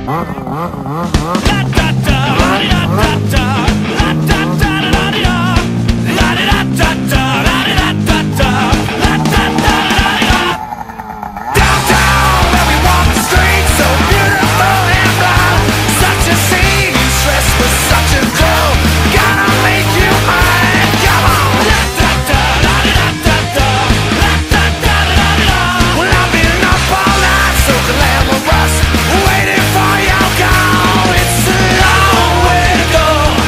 Waiting for your call. It's a long way to go.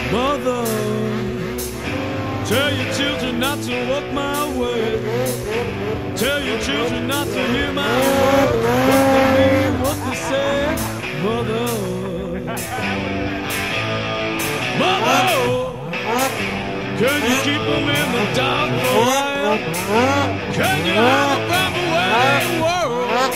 Mother, tell your children not to walk my way. Tell your children not to hear my words. What they mean, what they say. Mother, Mother, can you keep them in the dark for a while? Can you hide them from the way world?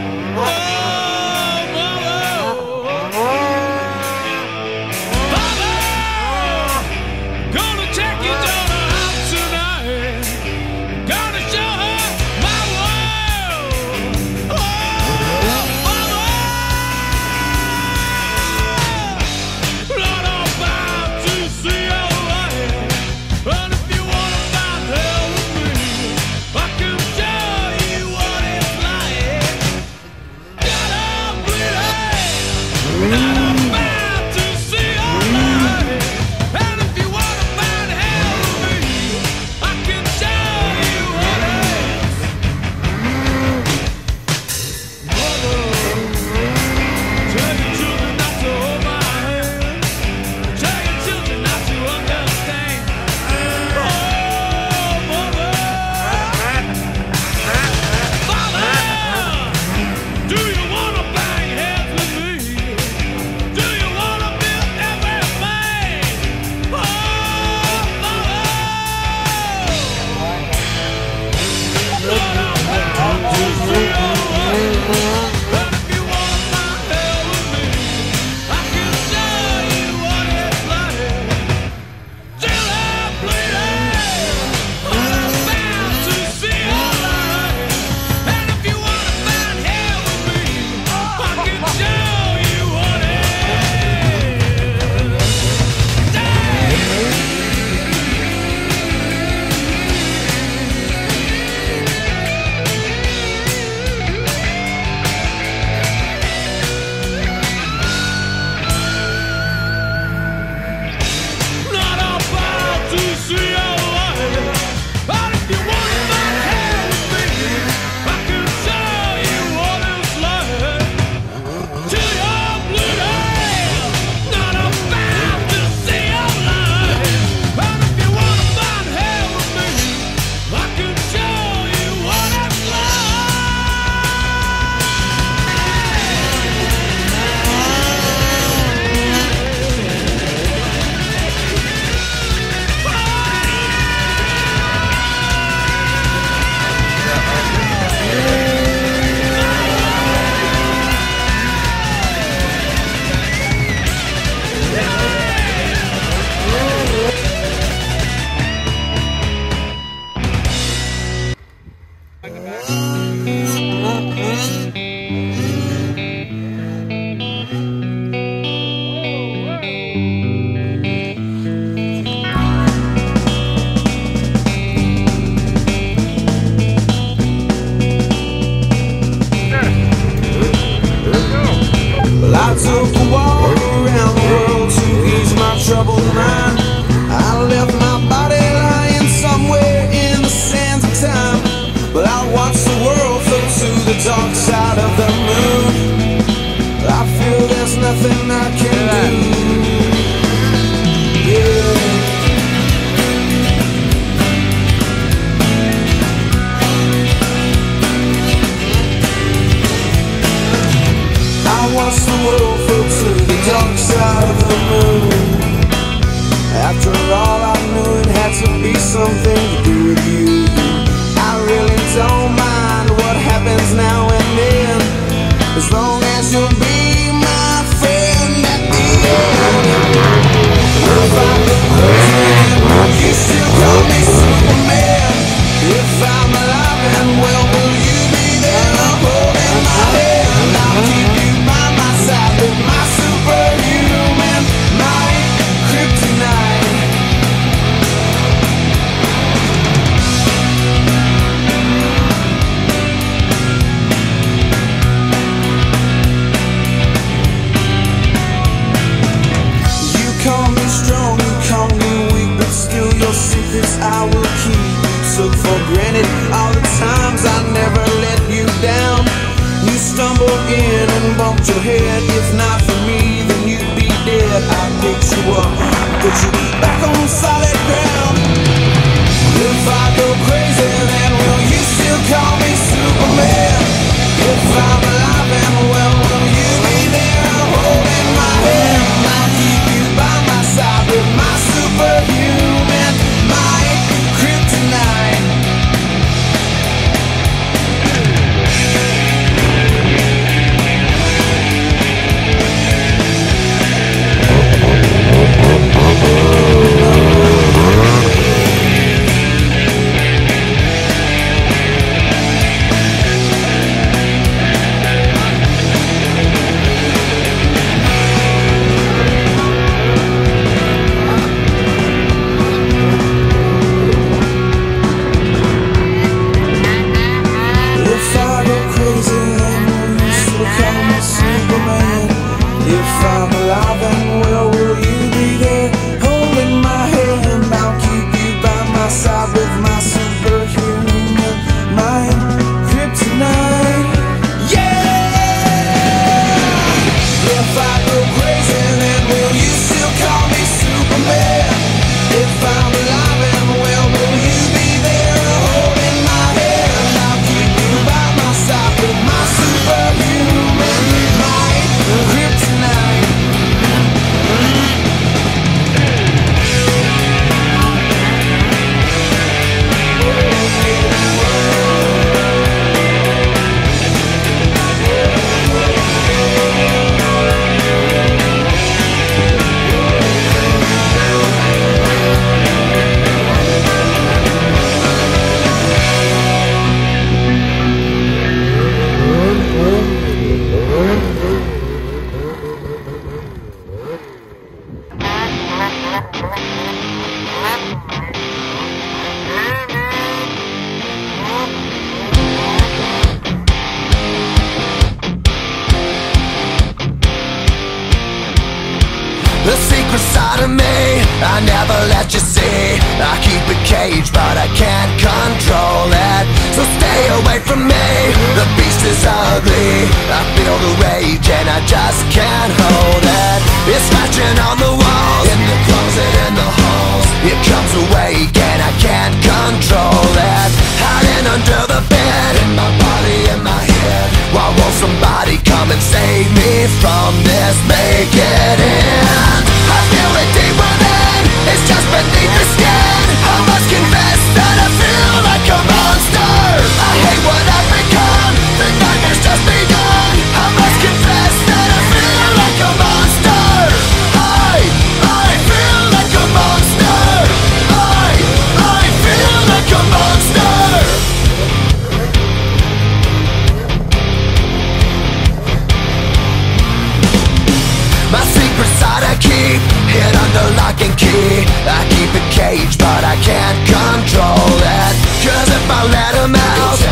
I took a walk around the world to ease my troubled mind. I left my body lying somewhere in the sands of time, but I watched the world float to the dark side of the moon. I feel there's nothing I can do. I watched the world float to the dark side of the moon. After all, I knew it had to be something to do with you. I really don't mind what happens now and then, as long as you'll be my friend at the end. If I'm the president, you still call me Superman. If I'm alive and well, will you be there holding my hand? I'll keep you by my side with my superhuman might, kryptonite. You call me strong, you call me weak, but still your secrets I will keep. You took for granted all the times I never let you down. You stumbled in and bumped your head. If not for me, then you'd be dead. I picked you up, put you The secret side of me, I never let you see. I keep it caged, but I can't control it. So stay away from me, the beast is ugly. I feel the rage and I just can't hold it. It's scratching on the walls, in the closet, in the halls. It comes awake and I can't control it. Hiding under the bed, in my body, in my head. Why won't somebody come and save me from this? Make it end. I feel it deep within, it's just beneath the skin. I must confess that I feel like a monster. I hate what I've become, the nightmare's just begun. I must confess that I feel like a monster. I feel like a monster. I feel like a monster. My secret side I keep hid under lock and key. I keep it caged, but I can't control it. 'Cause if I let him out,